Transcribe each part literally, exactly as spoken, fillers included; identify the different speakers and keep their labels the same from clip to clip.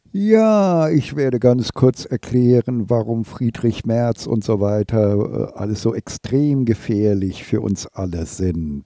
Speaker 1: Ja, ich werde ganz kurz erklären, warum Friedrich Merz und so weiter äh, alles so extrem gefährlich für uns alle sind.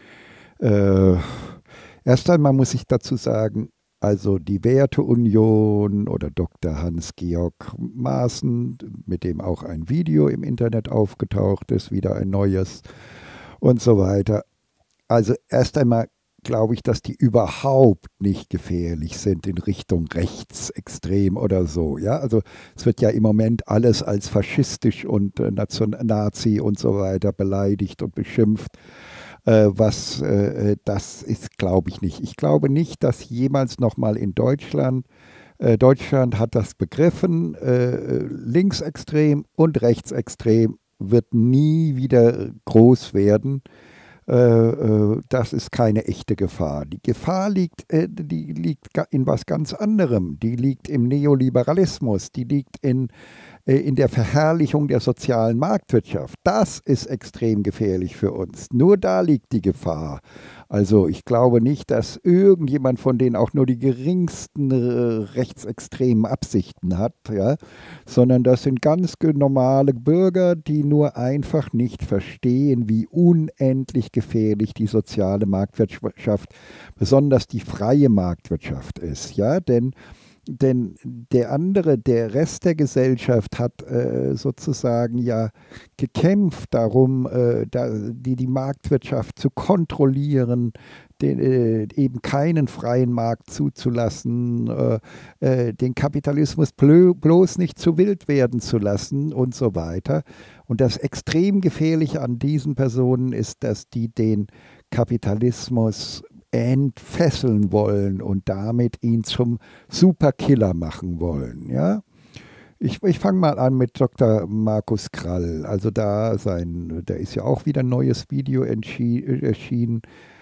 Speaker 1: Äh, Erst einmal muss ich dazu sagen, also die Werteunion oder Doktor Hans-Georg Maaßen, mit dem auch ein Video im Internet aufgetaucht ist, wieder ein neues und so weiter. Also erst einmal glaube ich, dass die überhaupt nicht gefährlich sind in Richtung rechtsextrem oder so. Ja, also es wird ja im Moment alles als faschistisch und äh, Nation Nazi und so weiter beleidigt und beschimpft. Äh, was äh, äh, das ist, glaube ich nicht. Ich glaube nicht, dass jemals nochmal in Deutschland, äh, Deutschland hat das begriffen, äh, linksextrem und rechtsextrem wird nie wieder groß werden. Äh, äh, das ist keine echte Gefahr. Die Gefahr liegt, äh, die liegt in was ganz anderem. Die liegt im Neoliberalismus, die liegt in, äh, in der Verherrlichung der sozialen Marktwirtschaft. Das ist extrem gefährlich für uns. Nur da liegt die Gefahr. Also ich glaube nicht, dass irgendjemand von denen auch nur die geringsten äh, rechtsextremen Absichten hat, ja, sondern das sind ganz normale Bürger, die nur einfach nicht verstehen, wie unendlich gefährlich die soziale Marktwirtschaft, besonders die freie Marktwirtschaft ist, ja, denn denn der andere, der Rest der Gesellschaft hat äh, sozusagen ja gekämpft darum, äh, da, die, die Marktwirtschaft zu kontrollieren, den, äh, eben keinen freien Markt zuzulassen, äh, äh, den Kapitalismus blö, bloß nicht zu wild werden zu lassen und so weiter. Und das extrem Gefährliche an diesen Personen ist, dass die den Kapitalismus entfesseln wollen und damit ihn zum Superkiller machen wollen. Ja? Ich, ich fange mal an mit Doktor Markus Krall. Also da sein, da ist ja auch wieder ein neues Video erschienen.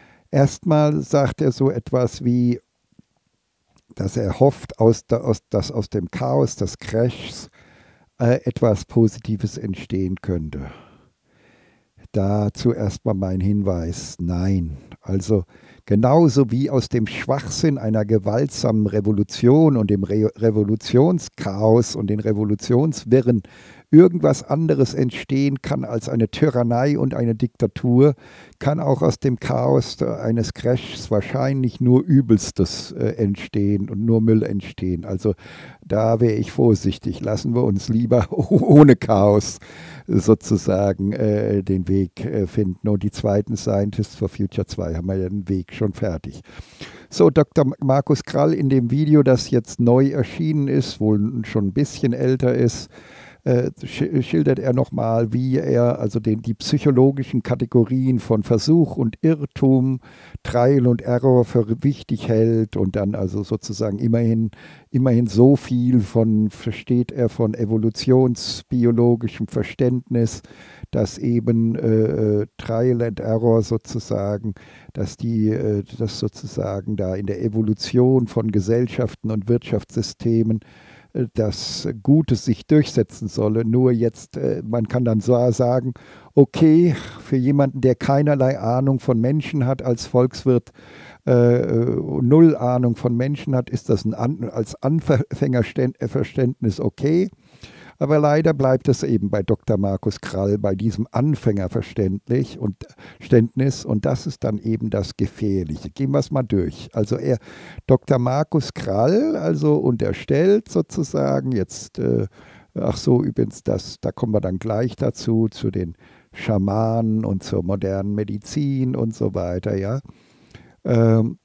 Speaker 1: Erstmal sagt er so etwas wie, dass er hofft, aus, aus, dass aus dem Chaos des Crashs äh, etwas Positives entstehen könnte. Dazu erstmal mein Hinweis, nein. Also genauso wie aus dem Schwachsinn einer gewaltsamen Revolution und dem Re Revolutionschaos und den Revolutionswirren irgendwas anderes entstehen kann als eine Tyrannei und eine Diktatur, kann auch aus dem Chaos eines Crashs wahrscheinlich nur Übelstes äh, entstehen und nur Müll entstehen. Also da wäre ich vorsichtig. Lassen wir uns lieber ohne Chaos sozusagen äh, den Weg äh, finden. Und die zweiten Scientists for Future zwei haben wir ja den Weg schon fertig. So, Doktor Markus Krall in dem Video, das jetzt neu erschienen ist, wohl schon ein bisschen älter ist, äh, schildert er nochmal, wie er also den, die psychologischen Kategorien von Versuch und Irrtum, Trial und Error für wichtig hält und dann also sozusagen immerhin, immerhin so viel von, versteht er von evolutionsbiologischem Verständnis, dass eben äh, Trial and Error sozusagen, dass die, äh, das sozusagen da in der Evolution von Gesellschaften und Wirtschaftssystemen das Gute sich durchsetzen solle. Nur jetzt, äh, man kann dann so sagen, okay, für jemanden, der keinerlei Ahnung von Menschen hat als Volkswirt, äh, null Ahnung von Menschen hat, ist das ein An als Anfängerverständnis okay. Aber leider bleibt es eben bei Doktor Markus Krall, bei diesem Anfängerverständnis und Ständnis, und das ist dann eben das Gefährliche. Gehen wir es mal durch. Also er, Doktor Markus Krall, also unterstellt sozusagen jetzt, äh, ach so, übrigens, das, da kommen wir dann gleich dazu, zu den Schamanen und zur modernen Medizin und so weiter, ja. Ähm,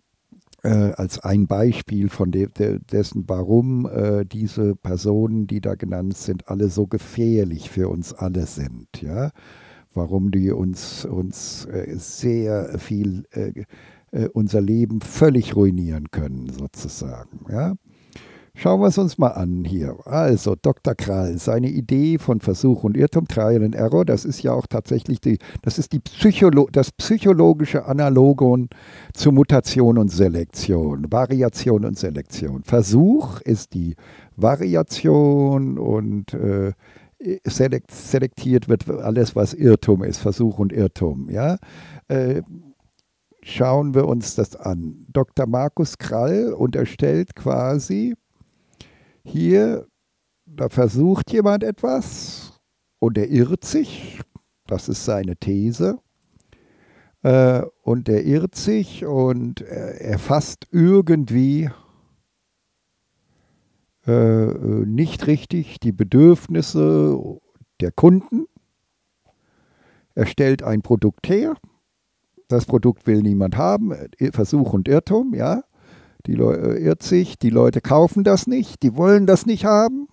Speaker 1: Äh, als ein Beispiel von de de dessen, warum äh, diese Personen, die da genannt sind, alle so gefährlich für uns alle sind. Ja? Warum die uns, uns äh, sehr viel, äh, äh, unser Leben völlig ruinieren können, sozusagen. Ja? Schauen wir es uns mal an hier. Also, Doktor Krall, seine Idee von Versuch und Irrtum, Trial and Error, das ist ja auch tatsächlich die, das ist die Psycholo das psychologische Analogon zu Mutation und Selektion, Variation und Selektion. Versuch ist die Variation und äh, selekt selektiert wird alles, was Irrtum ist, Versuch und Irrtum. Ja? Äh, schauen wir uns das an. Doktor Markus Krall unterstellt quasi, Hier, da versucht jemand etwas und er irrt sich, das ist seine These, äh, und er irrt sich und er erfasst irgendwie äh, nicht richtig die Bedürfnisse der Kunden. Er stellt ein Produkt her, das Produkt will niemand haben, Versuch und Irrtum, ja. Die Leute irrt sich, die Leute kaufen das nicht, die wollen das nicht haben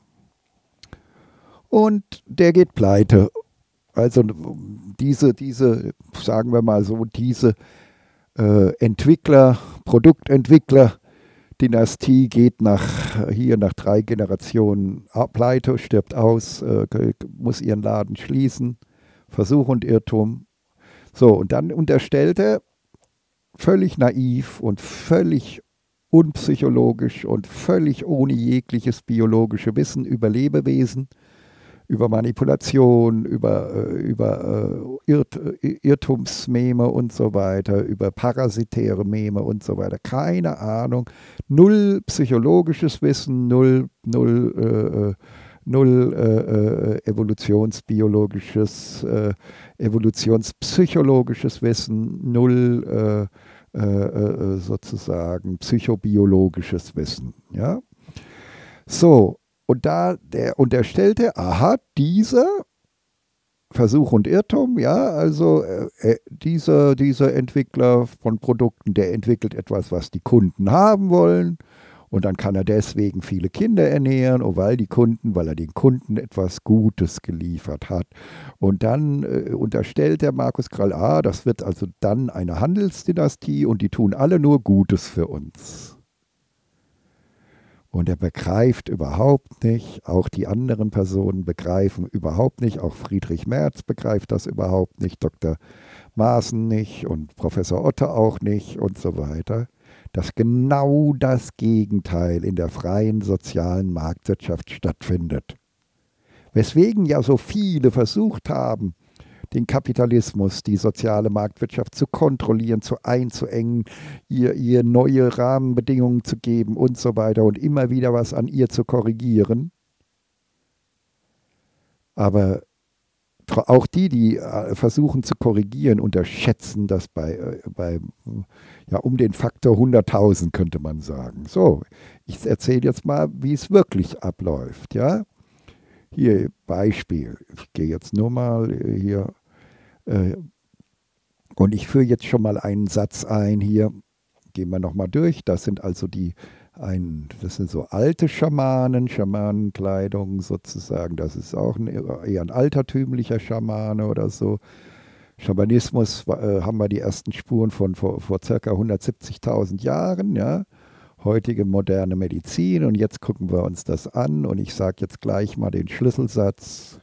Speaker 1: und der geht pleite. Also diese, diese, sagen wir mal so, diese äh, Entwickler, Produktentwickler-Dynastie geht nach, hier nach drei Generationen pleite, stirbt aus, äh, muss ihren Laden schließen, Versuch und Irrtum. So, und dann unterstellt er, völlig naiv und völlig unpsychologisch und völlig ohne jegliches biologische Wissen über Lebewesen, über Manipulation, über, äh, über äh, Irrt, Irrtumsmeme und so weiter, über parasitäre Meme und so weiter. Keine Ahnung. Null psychologisches Wissen, null, null, äh, null äh, evolutionsbiologisches, äh, evolutionspsychologisches Wissen, null äh, äh, sozusagen psychobiologisches Wissen. Ja? So, und da der unterstellte, aha, dieser Versuch und Irrtum, ja, also äh, dieser, dieser Entwickler von Produkten, der entwickelt etwas, was die Kunden haben wollen. Und dann kann er deswegen viele Kinder ernähren, und weil die Kunden, weil er den Kunden etwas Gutes geliefert hat. Und dann äh, unterstellt der Markus Krall, ah, das wird also dann eine Handelsdynastie und die tun alle nur Gutes für uns. Und er begreift überhaupt nicht, auch die anderen Personen begreifen überhaupt nicht, auch Friedrich Merz begreift das überhaupt nicht, Doktor Maaßen nicht und Professor Otte auch nicht und so weiter, dass genau das Gegenteil in der freien sozialen Marktwirtschaft stattfindet. Weswegen ja so viele versucht haben, den Kapitalismus, die soziale Marktwirtschaft zu kontrollieren, zu einzuengen, ihr, ihr neue Rahmenbedingungen zu geben und so weiter und immer wieder was an ihr zu korrigieren. Aber auch die, die versuchen zu korrigieren, unterschätzen das bei, bei ja, um den Faktor hunderttausend, könnte man sagen. So, ich erzähle jetzt mal, wie es wirklich abläuft. Ja? Hier Beispiel. Ich gehe jetzt nur mal hier äh, und ich führe jetzt schon mal einen Satz ein hier. Gehen wir nochmal durch. Das sind also die Ein, das sind so alte Schamanen, Schamanenkleidung sozusagen, das ist auch ein, eher ein altertümlicher Schamane oder so. Schamanismus äh, haben wir die ersten Spuren von vor, vor ca. hundertsiebzigtausend Jahren, ja. Heutige moderne Medizin, und jetzt gucken wir uns das an und ich sage jetzt gleich mal den Schlüsselsatz.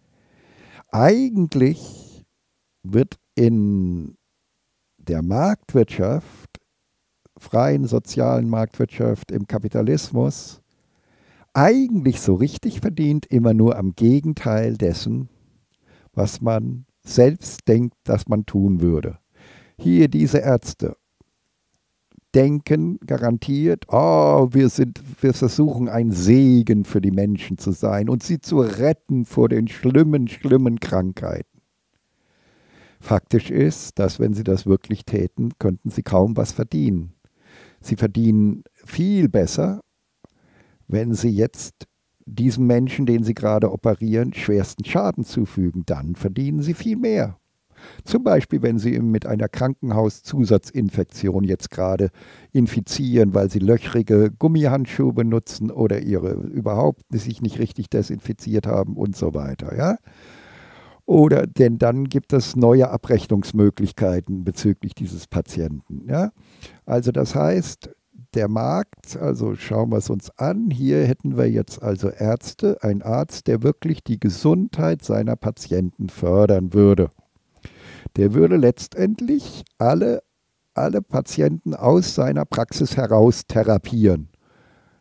Speaker 1: Eigentlich wird in der Marktwirtschaft, freien sozialen Marktwirtschaft, im Kapitalismus eigentlich so richtig verdient immer nur am Gegenteil dessen, was man selbst denkt, dass man tun würde. Hier diese Ärzte denken garantiert, oh, wir, sind, wir versuchen ein Segen für die Menschen zu sein und sie zu retten vor den schlimmen, schlimmen Krankheiten. Faktisch ist, dass wenn sie das wirklich täten, könnten sie kaum was verdienen. Sie verdienen viel besser, wenn sie jetzt diesem Menschen, den sie gerade operieren, schwersten Schaden zufügen. Dann verdienen sie viel mehr. Zum Beispiel, wenn sie ihn mit einer Krankenhauszusatzinfektion jetzt gerade infizieren, weil sie löchrige Gummihandschuhe benutzen oder ihre überhaupt sich nicht richtig desinfiziert haben und so weiter. Ja? Oder denn dann gibt es neue Abrechnungsmöglichkeiten bezüglich dieses Patienten. Ja? Also das heißt, der Markt, also schauen wir es uns an, hier hätten wir jetzt also Ärzte, ein Arzt, der wirklich die Gesundheit seiner Patienten fördern würde. Der würde letztendlich alle, alle Patienten aus seiner Praxis heraus therapieren.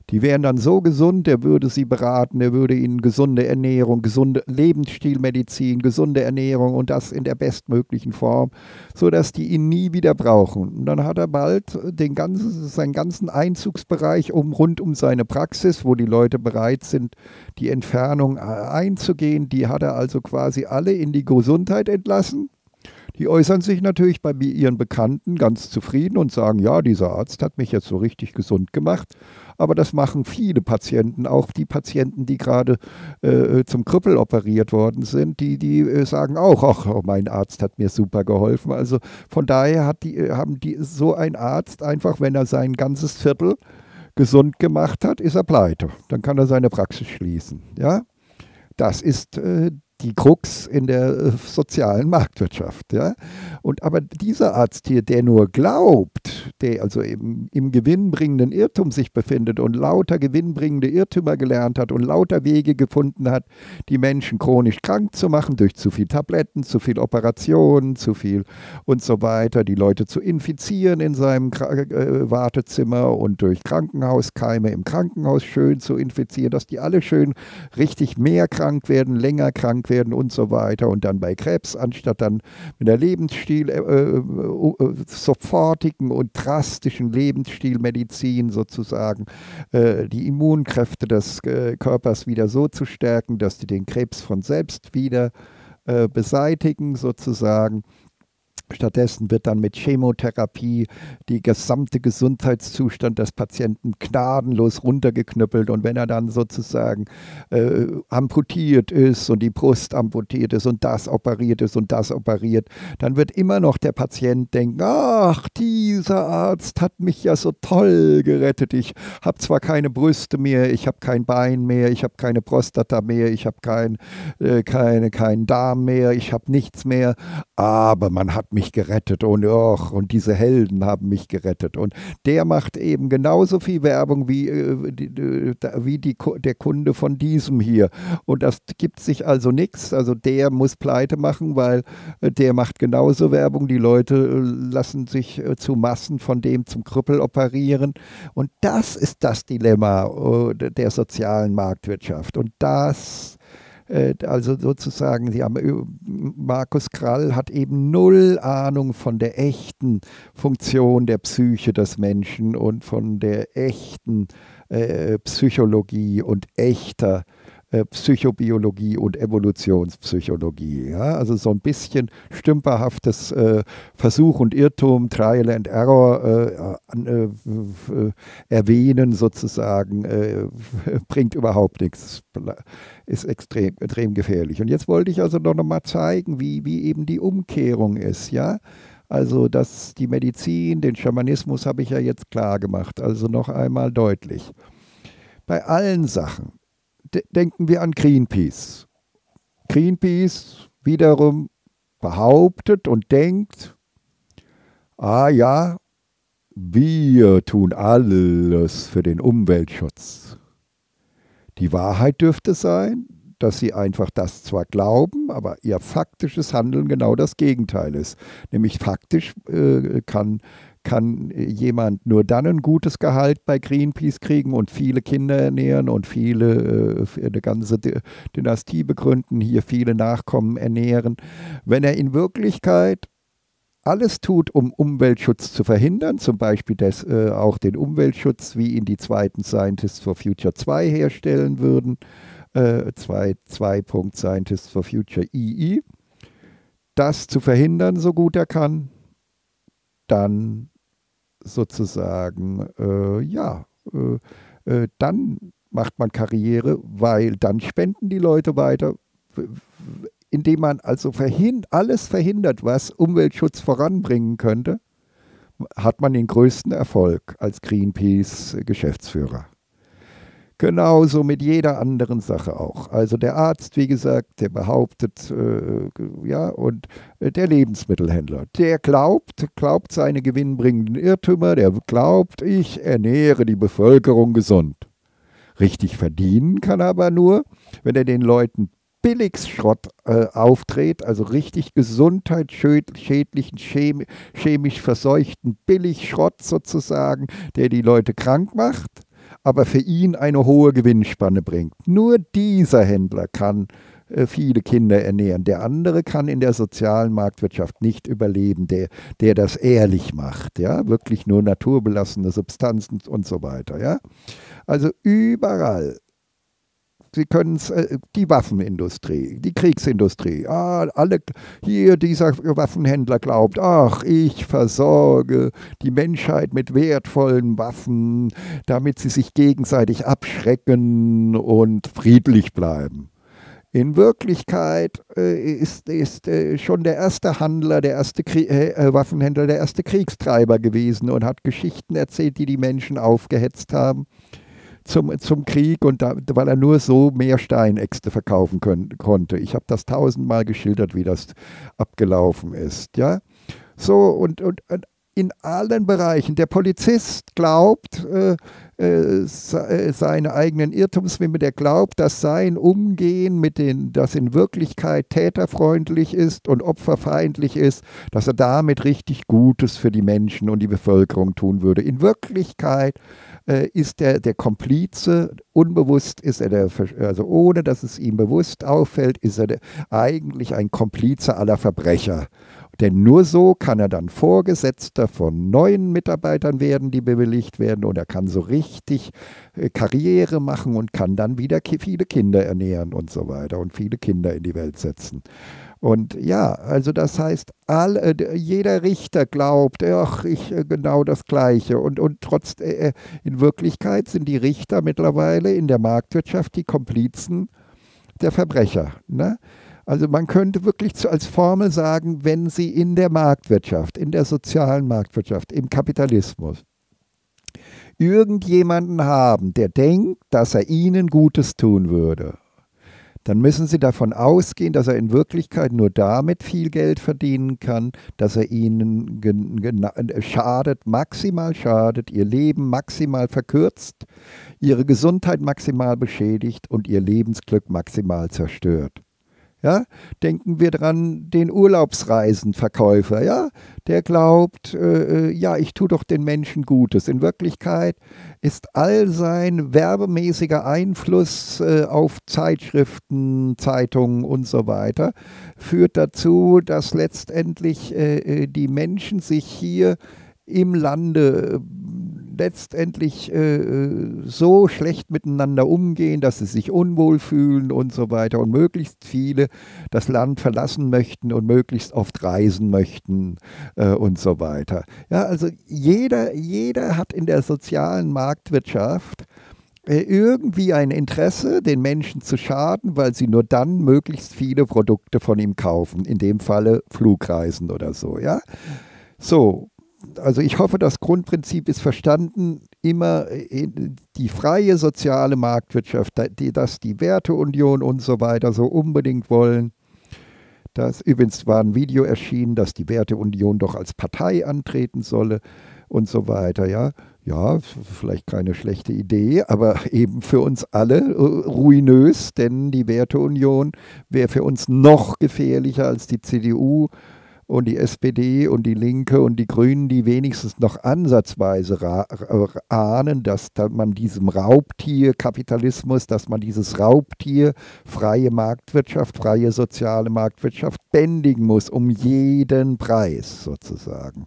Speaker 1: Die wären dann so gesund, er würde sie beraten, er würde ihnen gesunde Ernährung, gesunde Lebensstilmedizin, gesunde Ernährung und das in der bestmöglichen Form, sodass die ihn nie wieder brauchen. Und dann hat er bald den ganzen, seinen ganzen Einzugsbereich um, rund um seine Praxis, wo die Leute bereit sind, die Entfernung einzugehen. Die hat er also quasi alle in die Gesundheit entlassen. Die äußern sich natürlich bei ihren Bekannten ganz zufrieden und sagen, ja, dieser Arzt hat mich jetzt so richtig gesund gemacht. Aber das machen viele Patienten, auch die Patienten, die gerade äh, zum Krüppel operiert worden sind, die, die äh, sagen auch, ach, mein Arzt hat mir super geholfen. Also von daher hat die, haben die so ein Arzt einfach, wenn er sein ganzes Viertel gesund gemacht hat, ist er pleite. Dann kann er seine Praxis schließen. Ja? Das ist äh, die Krux in der äh, sozialen Marktwirtschaft. Ja? Und aber dieser Arzt hier, der nur glaubt, der also im, im gewinnbringenden Irrtum sich befindet und lauter gewinnbringende Irrtümer gelernt hat und lauter Wege gefunden hat, die Menschen chronisch krank zu machen durch zu viel Tabletten, zu viel Operationen, zu viel und so weiter, die Leute zu infizieren in seinem äh, Wartezimmer und durch Krankenhauskeime im Krankenhaus schön zu infizieren, dass die alle schön richtig mehr krank werden, länger krank werden und so weiter und dann bei Krebs, anstatt dann mit der Lebensstil, äh, äh, sofortigen und drastischen Lebensstilmedizin sozusagen äh, die Immunkräfte des äh, Körpers wieder so zu stärken, dass die den Krebs von selbst wieder äh, beseitigen sozusagen. Stattdessen wird dann mit Chemotherapie die gesamte Gesundheitszustand des Patienten gnadenlos runtergeknüppelt. Und wenn er dann sozusagen äh, amputiert ist und die Brust amputiert ist und das operiert ist und das operiert, dann wird immer noch der Patient denken, ach, dieser Arzt hat mich ja so toll gerettet. Ich habe zwar keine Brüste mehr, ich habe kein Bein mehr, ich habe keine Prostata mehr, ich habe kein, äh, keine, keinen Darm mehr, ich habe nichts mehr, aber man hat mich gerettet und, och, und diese Helden haben mich gerettet. Und der macht eben genauso viel Werbung wie, äh, die, wie die, der Kunde von diesem hier. Und das gibt sich also nichts. Also der muss pleite machen, weil äh, der macht genauso Werbung. Die Leute äh, lassen sich äh, zu Massen von dem zum Krüppel operieren. Und das ist das Dilemma äh, der sozialen Marktwirtschaft. Und das Also sozusagen, Sie haben, Markus Krall hat eben null Ahnung von der echten Funktion der Psyche des Menschen und von der echten äh, Psychologie und echter äh, Psychobiologie und Evolutionspsychologie. Ja? Also so ein bisschen stümperhaftes äh, Versuch und Irrtum, Trial and Error äh, äh, äh, erwähnen sozusagen, äh, bringt überhaupt nichts. Ist extrem, extrem gefährlich. Und jetzt wollte ich also noch mal zeigen, wie, wie eben die Umkehrung ist, ja. Also dass die Medizin, den Schamanismus habe ich ja jetzt klar gemacht, also noch einmal deutlich. Bei allen Sachen de denken wir an Greenpeace. Greenpeace wiederum behauptet und denkt, ah ja, wir tun alles für den Umweltschutz. Die Wahrheit dürfte sein, dass sie einfach das zwar glauben, aber ihr faktisches Handeln genau das Gegenteil ist. Nämlich faktisch äh, kann, kann jemand nur dann ein gutes Gehalt bei Greenpeace kriegen und viele Kinder ernähren und viele, äh, eine ganze Dynastie begründen, hier viele Nachkommen ernähren, wenn er in Wirklichkeit alles tut, um Umweltschutz zu verhindern, zum Beispiel das, äh, auch den Umweltschutz, wie ihn die zweiten Scientists for Future zwei herstellen würden, äh, zwei, zwei Punkt Scientists for Future I I, das zu verhindern, so gut er kann, dann sozusagen, äh, ja, äh, äh, dann macht man Karriere, weil dann spenden die Leute weiter, indem man also verhind alles verhindert, was Umweltschutz voranbringen könnte, hat man den größten Erfolg als Greenpeace-Geschäftsführer. Genauso mit jeder anderen Sache auch. Also der Arzt, wie gesagt, der behauptet, äh, ja, und äh, der Lebensmittelhändler, der glaubt, glaubt seine gewinnbringenden Irrtümer, der glaubt, ich ernähre die Bevölkerung gesund. Richtig verdienen kann er aber nur, wenn er den Leuten Billigschrott äh, auftritt, also richtig gesundheitsschädlichen, chem chemisch verseuchten Billigschrott sozusagen, der die Leute krank macht. aber für ihn eine hohe Gewinnspanne bringt. Nur dieser Händler kann äh, viele Kinder ernähren. Der andere kann in der sozialen Marktwirtschaft nicht überleben, der, der das ehrlich macht, ja, wirklich nur naturbelassene Substanzen und so weiter, ja. Also überall. Sie können es, äh, die Waffenindustrie, die Kriegsindustrie, ah, alle, hier dieser Waffenhändler glaubt, ach, ich versorge die Menschheit mit wertvollen Waffen, damit sie sich gegenseitig abschrecken und friedlich bleiben. In Wirklichkeit äh, ist, ist äh, schon der erste Handler, der erste Krie äh, Waffenhändler, der erste Kriegstreiber gewesen und hat Geschichten erzählt, die die Menschen aufgehetzt haben zum, zum Krieg, und da, weil er nur so mehr Steinäxte verkaufen können, konnte. Ich habe das tausendmal geschildert, wie das abgelaufen ist. Ja? So, und, und, und in allen Bereichen. Der Polizist glaubt, äh, äh, seine eigenen Irrtumswimmen, der glaubt, dass sein Umgehen mit den, das in Wirklichkeit täterfreundlich ist und opferfeindlich ist, dass er damit richtig Gutes für die Menschen und die Bevölkerung tun würde. In Wirklichkeit äh, ist er der Komplize, unbewusst ist er der, also ohne dass es ihm bewusst auffällt, ist er der, eigentlich ein Komplize aller Verbrecher. Denn nur so kann er dann Vorgesetzter von neuen Mitarbeitern werden, die bewilligt werden, und er kann so richtig äh, Karriere machen und kann dann wieder ki viele Kinder ernähren und so weiter und viele Kinder in die Welt setzen. Und ja, also das heißt, all, äh, jeder Richter glaubt, ach, ich äh, genau das Gleiche. Und, und trotz, äh, in Wirklichkeit sind die Richter mittlerweile in der Marktwirtschaft die Komplizen der Verbrecher, ne? Also man könnte wirklich zu, als Formel sagen, wenn Sie in der Marktwirtschaft, in der sozialen Marktwirtschaft, im Kapitalismus irgendjemanden haben, der denkt, dass er Ihnen Gutes tun würde, dann müssen Sie davon ausgehen, dass er in Wirklichkeit nur damit viel Geld verdienen kann, dass er Ihnen schadet, maximal schadet, Ihr Leben maximal verkürzt, Ihre Gesundheit maximal beschädigt und Ihr Lebensglück maximal zerstört. Ja, denken wir dran, den Urlaubsreisenverkäufer, ja, der glaubt, äh, ja, ich tue doch den Menschen Gutes. In Wirklichkeit ist all sein werbemäßiger Einfluss äh, auf Zeitschriften, Zeitungen und so weiter, führt dazu, dass letztendlich äh, die Menschen sich hier im Lande letztendlich äh, so schlecht miteinander umgehen, dass sie sich unwohl fühlen und so weiter, und möglichst viele das Land verlassen möchten und möglichst oft reisen möchten äh, und so weiter. Ja, also jeder, jeder hat in der sozialen Marktwirtschaft äh, irgendwie ein Interesse, den Menschen zu schaden, weil sie nur dann möglichst viele Produkte von ihm kaufen, in dem Falle Flugreisen oder so. Ja? So. Also ich hoffe, das Grundprinzip ist verstanden, immer die freie soziale Marktwirtschaft, die, dass die Werteunion und so weiter so unbedingt wollen. Das, übrigens war ein Video erschienen, dass die Werteunion doch als Partei antreten solle und so weiter. Ja, ja, vielleicht keine schlechte Idee, aber eben für uns alle ruinös, denn die Werteunion wäre für uns noch gefährlicher als die C D U und die S P D und die Linke und die Grünen, die wenigstens noch ansatzweise ahnen, dass man diesem Raubtier Kapitalismus, dass man dieses Raubtier freie Marktwirtschaft, freie soziale Marktwirtschaft bändigen muss, um jeden Preis sozusagen.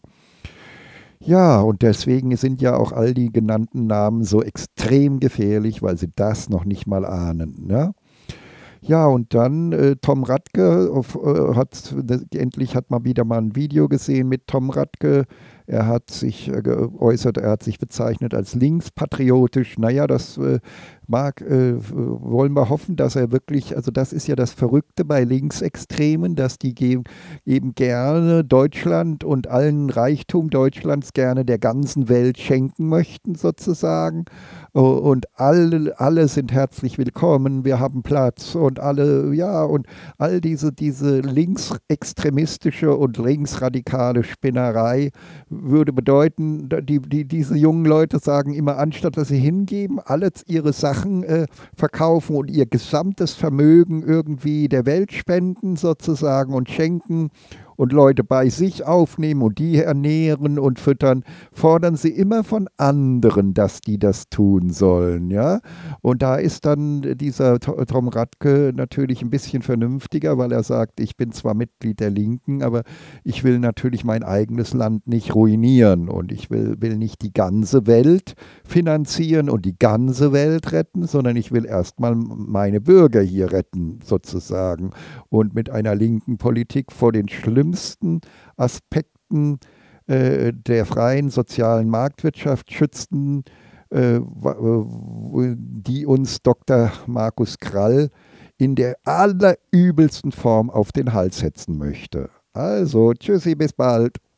Speaker 1: Ja, und deswegen sind ja auch all die genannten Namen so extrem gefährlich, weil sie das noch nicht mal ahnen, ne? Ja, und dann äh, Tom Rathke, auf, äh, hat, endlich hat man wieder mal ein Video gesehen mit Tom Rathke. Er hat sich äh, geäußert, er hat sich bezeichnet als linkspatriotisch. Naja, das äh, mag, äh, wollen wir hoffen, dass er wirklich, also das ist ja das Verrückte bei Linksextremen, dass die eben gerne Deutschland und allen Reichtum Deutschlands gerne der ganzen Welt schenken möchten sozusagen. Und alle, alle sind herzlich willkommen, wir haben Platz und alle, ja, und all diese, diese linksextremistische und linksradikale Spinnerei würde bedeuten, die, die, diese jungen Leute sagen immer, anstatt dass sie hingeben, alle ihre Sachen äh, verkaufen und ihr gesamtes Vermögen irgendwie der Welt spenden sozusagen und schenken und Leute bei sich aufnehmen und die ernähren und füttern, fordern sie immer von anderen, dass die das tun sollen, ja. Und da ist dann dieser Tom Radke natürlich ein bisschen vernünftiger, weil er sagt, ich bin zwar Mitglied der Linken, aber ich will natürlich mein eigenes Land nicht ruinieren und ich will, will nicht die ganze Welt finanzieren und die ganze Welt retten, sondern ich will erstmal meine Bürger hier retten, sozusagen. Und mit einer linken Politik vor den schlimmsten Aspekten äh, der freien sozialen Marktwirtschaft schützen, äh, die uns Doktor Markus Krall in der allerübelsten Form auf den Hals setzen möchte. Also, tschüssi, bis bald.